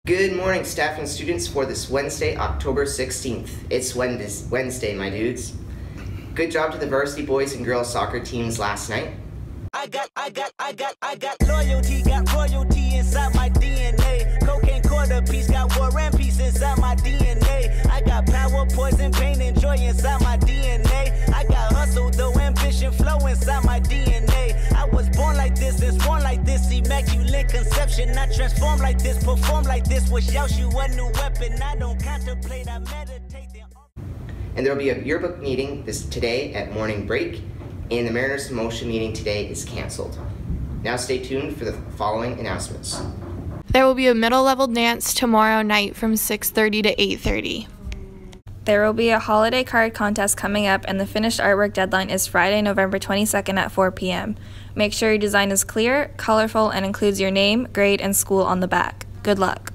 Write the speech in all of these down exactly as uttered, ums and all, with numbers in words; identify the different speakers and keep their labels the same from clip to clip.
Speaker 1: Good morning, staff and students, for this Wednesday, October sixteenth. It's Wednesday, my dudes. Good job to the varsity boys and girls soccer teams last night.
Speaker 2: I got, I got, I got, I got loyalty, got royalty inside my D N A. Cocaine quarter piece, got war and peace inside my D N A. I got power, poison, pain, and joy inside my D N A. I got hustle, though, ambition, flow inside my D N A. I was born like this, and born like this, immaculate conception. Not transformed like this, perform like this, wish out you a new weapon. I don't contemplate, I meditate.
Speaker 1: And there will be a yearbook meeting this today at morning break. And the Mariners Motion meeting today is canceled. Now stay tuned for the following announcements.
Speaker 3: There will be a middle level dance tomorrow night from six thirty to eight thirty.
Speaker 4: There will be a holiday card contest coming up, and the finished artwork deadline is Friday, November twenty-second at four p m Make sure your design is clear, colorful, and includes your name, grade, and school on the back. Good luck.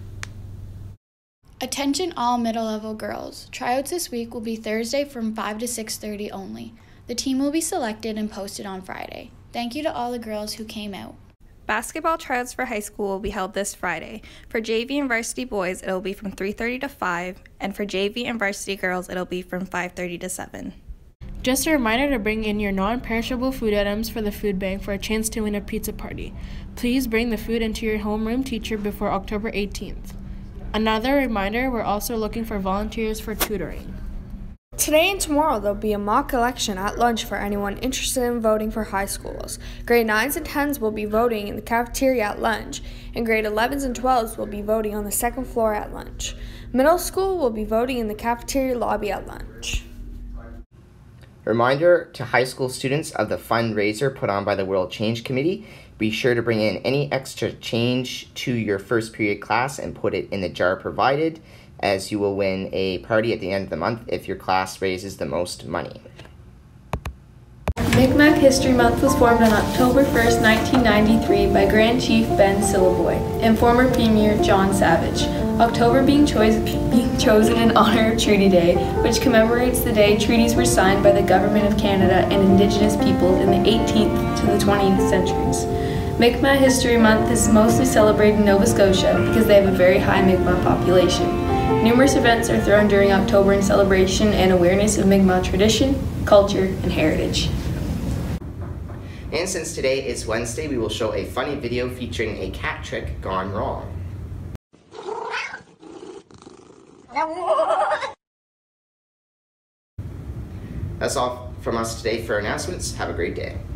Speaker 5: Attention all middle level girls. Tryouts this week will be Thursday from five to six thirty only. The team will be selected and posted on Friday. Thank you to all the girls who came out.
Speaker 4: Basketball tryouts for high school will be held this Friday. For J V and varsity boys, it'll be from three thirty to five, and for J V and varsity girls, it'll be from five thirty to seven.
Speaker 6: Just a reminder to bring in your non-perishable food items for the food bank for a chance to win a pizza party. Please bring the food into your homeroom teacher before October eighteenth. Another reminder, we're also looking for volunteers for tutoring.
Speaker 7: Today and tomorrow, there'll be a mock election at lunch for anyone interested in voting for high schools. Grade nines and tens will be voting in the cafeteria at lunch, and grade elevens and twelves will be voting on the second floor at lunch. Middle school will be voting in the cafeteria lobby at lunch.
Speaker 1: Reminder to high school students of the fundraiser put on by the World Change Committee. Be sure to bring in any extra change to your first period class and put it in the jar provided, as you will win a party at the end of the month if your class raises the most money.
Speaker 8: Mi'kmaq History Month was formed on October first, nineteen ninety-three by Grand Chief Ben Syliboy and former Premier John Savage. October being, choice, being chosen in honor of Treaty Day, which commemorates the day treaties were signed by the Government of Canada and Indigenous peoples in the eighteenth to the twentieth centuries. Mi'kmaq History Month is mostly celebrated in Nova Scotia because they have a very high Mi'kmaq population. Numerous events are thrown during October in celebration and awareness of Mi'kmaq tradition, culture, and heritage.
Speaker 1: And since today is Wednesday, we will show a funny video featuring a cat trick gone wrong. That's all from us today for announcements. Have a great day.